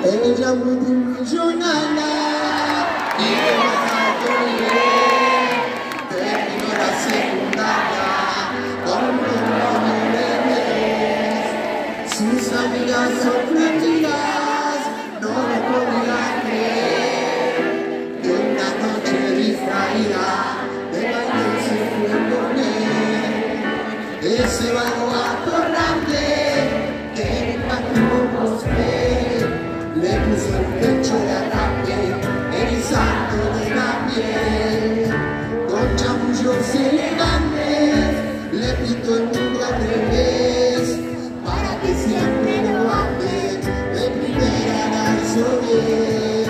Ella multimillonaria y de más alto nivel. Terminó la secundaria con un millones. Sus amigas sorprendidas no lo podían creer. Que una noche distraída de baile se fue con él. Ese vago atorrante que impactó le puso el pecho de ataque, erizándole la piel. Con chamullos elegantes, le pintó el mundo al revés, para que siempre lo ame, de primera la hizo bien.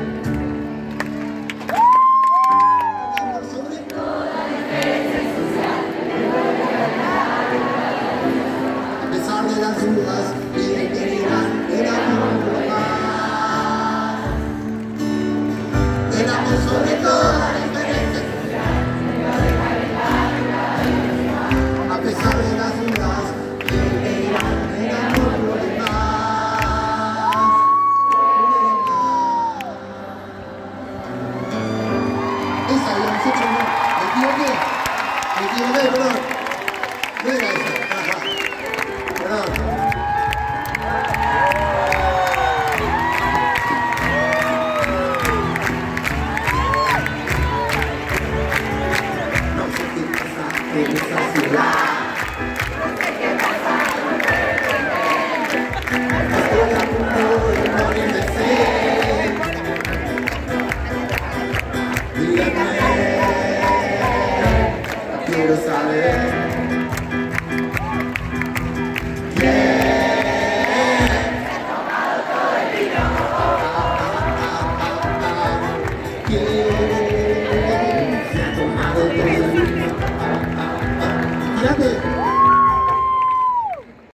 Por sobre toda diferencia social, a pesar de las dudas y de que dirán el amor global, el amor sobre toda la diferencia social, a pesar de las dudas y de que dirán el amor global. Esa la hemos hecho, ¿no? Me equivoqué, perdón. No era esa, perdón. No sé qué pasa en esa ciudad. Estoy a punto de morir de sed. Dígame, quiero saber quién se ha tomado todo el vino. Fíjate.